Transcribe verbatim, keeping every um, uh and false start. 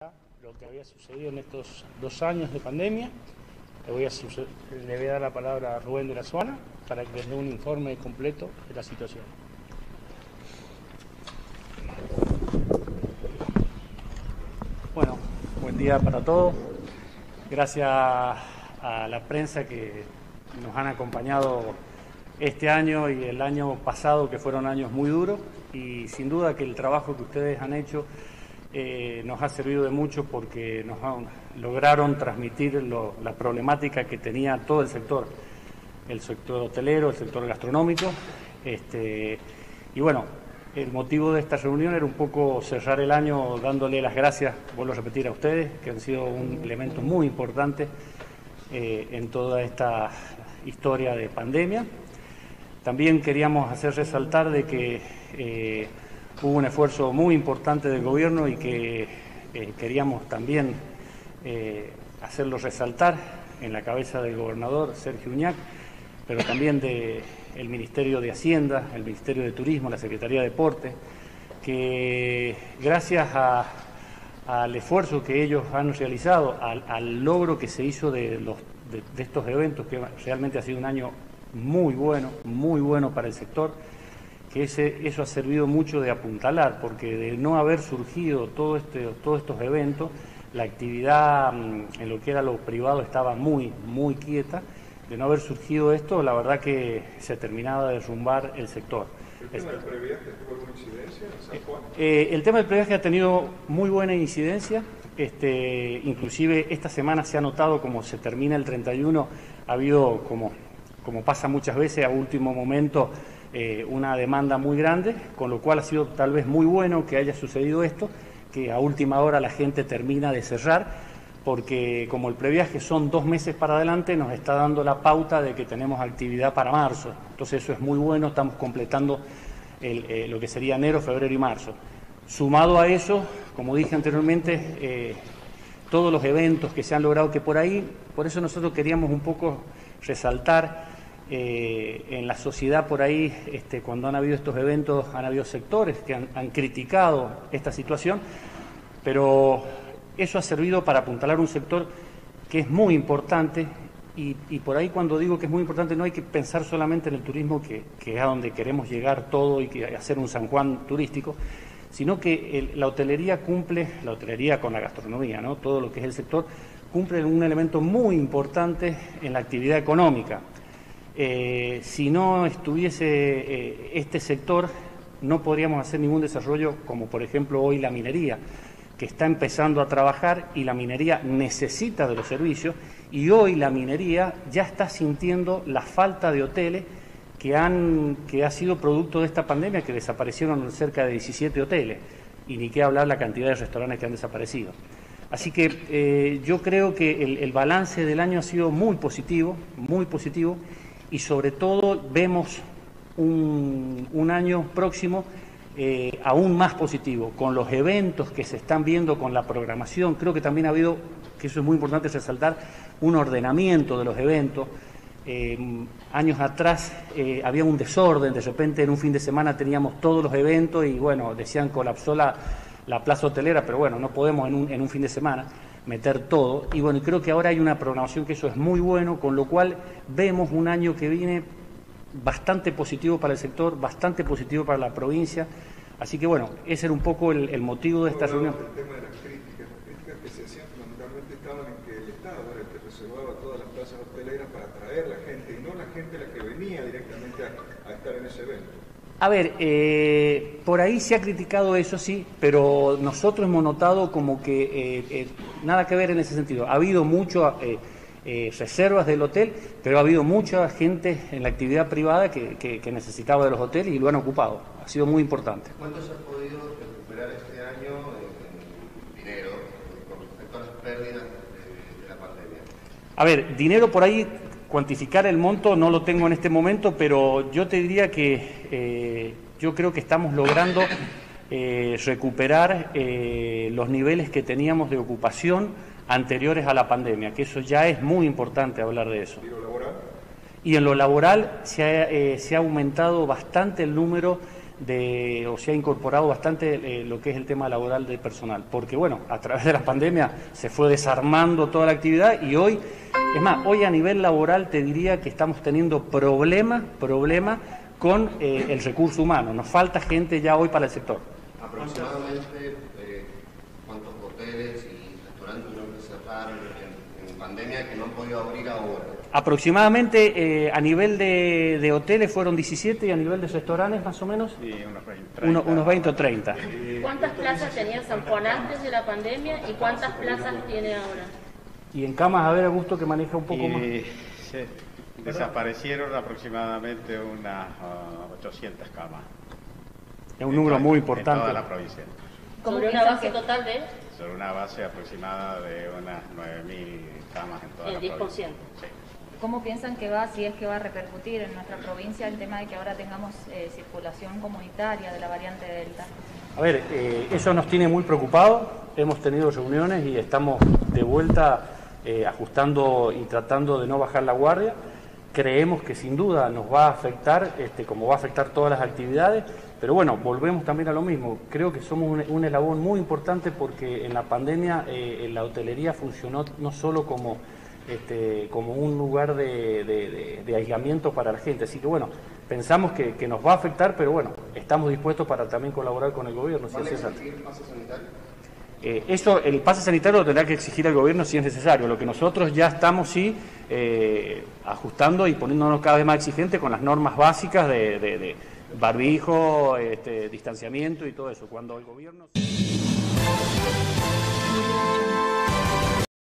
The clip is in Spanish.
lo que había sucedido en estos dos años de pandemia. Le voy a, le voy a dar la palabra a Rubén de la Suana para que les dé un informe completo de la situación. Bueno, buen día para todos. Gracias a la prensa que nos han acompañado este año y el año pasado, que fueron años muy duros, y sin duda que el trabajo que ustedes han hecho eh, nos ha servido de mucho porque nos han, lograron transmitir lo, la problemática que tenía todo el sector, el sector hotelero, el sector gastronómico, este, y bueno, el motivo de esta reunión era un poco cerrar el año dándole las gracias, vuelvo a repetir, a ustedes, que han sido un elemento muy importante eh, en toda esta historia de pandemia. También queríamos hacer resaltar de que eh, hubo un esfuerzo muy importante del gobierno y que eh, queríamos también eh, hacerlo resaltar en la cabeza del gobernador Sergio Uñac, pero también del Ministerio de Hacienda, el Ministerio de Turismo, la Secretaría de Deporte, que gracias a, al esfuerzo que ellos han realizado, al, al logro que se hizo de, los, de, de estos eventos, que realmente ha sido un año muy bueno, muy bueno para el sector, que ese, eso ha servido mucho de apuntalar, porque de no haber surgido todo este, todos estos eventos, la actividad en lo que era lo privado estaba muy, muy quieta. De no haber surgido esto, la verdad que se terminaba de derrumbar el sector. ¿El tema del previaje tuvo alguna incidencia en San Juan? Eh, el tema del previaje ha tenido muy buena incidencia, este, inclusive esta semana se ha notado, como se termina el treinta y uno, ha habido, como, como pasa muchas veces a último momento, eh, una demanda muy grande, con lo cual ha sido tal vez muy bueno que haya sucedido esto, que a última hora la gente termina de cerrar, porque como el previaje son dos meses para adelante, nos está dando la pauta de que tenemos actividad para marzo. Entonces eso es muy bueno, estamos completando el, eh, lo que sería enero, febrero y marzo. Sumado a eso, como dije anteriormente, eh, todos los eventos que se han logrado, que por ahí, por eso nosotros queríamos un poco resaltar, eh, en la sociedad por ahí, este, cuando han habido estos eventos, han habido sectores que han, han criticado esta situación, pero eso ha servido para apuntalar un sector que es muy importante y, y por ahí cuando digo que es muy importante no hay que pensar solamente en el turismo, que, que es a donde queremos llegar todo y que hacer un San Juan turístico, sino que el, la hotelería cumple, la hotelería con la gastronomía, ¿no? Todo lo que es el sector, cumple un elemento muy importante en la actividad económica. Eh, si no estuviese eh, este sector, no podríamos hacer ningún desarrollo como por ejemplo hoy la minería, que está empezando a trabajar y la minería necesita de los servicios, y hoy la minería ya está sintiendo la falta de hoteles que, han, que ha sido producto de esta pandemia, que desaparecieron cerca de diecisiete hoteles, y ni qué hablar la cantidad de restaurantes que han desaparecido. Así que eh, yo creo que el, el balance del año ha sido muy positivo, muy positivo, y sobre todo vemos un, un año próximo Eh, aún más positivo, con los eventos que se están viendo, con la programación. Creo que también ha habido, que eso es muy importante resaltar, un ordenamiento de los eventos. Eh, años atrás eh, había un desorden, de repente en un fin de semana teníamos todos los eventos y bueno, decían colapsó la, la plaza hotelera, pero bueno, no podemos en un, en un fin de semana meter todo. Y bueno, creo que ahora hay una programación que eso es muy bueno, con lo cual vemos un año que viene bastante positivo para el sector, bastante positivo para la provincia. Así que bueno, ese era un poco el, el motivo de esta reunión. El tema de las críticas, las críticas que se hacían fundamentalmente estaban en que el Estado era el que reservaba todas las plazas hoteleras para atraer la gente y no la gente la que venía directamente a, a estar en ese evento. A ver, eh, por ahí se ha criticado eso, sí, pero nosotros hemos notado como que eh, eh, nada que ver en ese sentido. Ha habido mucho eh, eh, reservas del hotel, pero ha habido mucha gente en la actividad privada que, que, que necesitaba de los hoteles y lo han ocupado. Ha sido muy importante. ¿Cuánto se ha podido recuperar este año en dinero con respecto a las pérdidas de, de la pandemia? A ver, dinero por ahí, cuantificar el monto no lo tengo en este momento, pero yo te diría que eh, yo creo que estamos logrando eh, recuperar eh, los niveles que teníamos de ocupación anteriores a la pandemia, que eso ya es muy importante hablar de eso. ¿Y lo laboral? Y en lo laboral se ha, eh, se ha aumentado bastante el número de, o se ha incorporado bastante eh, lo que es el tema laboral del personal, porque bueno, a través de la pandemia se fue desarmando toda la actividad y hoy, es más, hoy a nivel laboral te diría que estamos teniendo problemas, problemas con eh, el recurso humano, nos falta gente ya hoy para el sector. Aproximadamente, eh, ¿cuántos hoteles y restaurantes tuvieron que cerrar en, en pandemia que no han podido abrir ahora? Aproximadamente eh, a nivel de, de hoteles fueron diecisiete y a nivel de restaurantes más o menos sí, unos veinte, uno, unos veinte o treinta. ¿Cuántas plazas tenía San Juan antes de la pandemia y cuántas plazas tiene ahora? Y en camas, a ver, Augusto, que maneja un poco y, más. Sí, desaparecieron aproximadamente unas uh, ochocientas camas. Es un número muy En importante. toda la provincia. ¿Sobre una base total de? Sobre una base aproximada de unas nueve mil camas en toda El la diez por ciento. provincia. Sí. ¿Cómo piensan que va, si es que va a repercutir en nuestra provincia el tema de que ahora tengamos eh, circulación comunitaria de la variante Delta? A ver, eh, eso nos tiene muy preocupados. Hemos tenido reuniones y estamos de vuelta eh, ajustando y tratando de no bajar la guardia. Creemos que sin duda nos va a afectar, este, como va a afectar todas las actividades, pero bueno, volvemos también a lo mismo. Creo que somos un, un eslabón muy importante porque en la pandemia eh, la hotelería funcionó no solo como, este, como un lugar de, de, de, de aislamiento para la gente, así que bueno, pensamos que, que nos va a afectar, pero bueno, estamos dispuestos para también colaborar con el gobierno. Si ¿Van a es exigir pase sanitario? Eh, eso, el pase sanitario lo tendrá que exigir el gobierno si es necesario. Lo que nosotros ya estamos sí eh, ajustando y poniéndonos cada vez más exigentes con las normas básicas de, de, de barbijo, este, distanciamiento y todo eso. Cuando el gobierno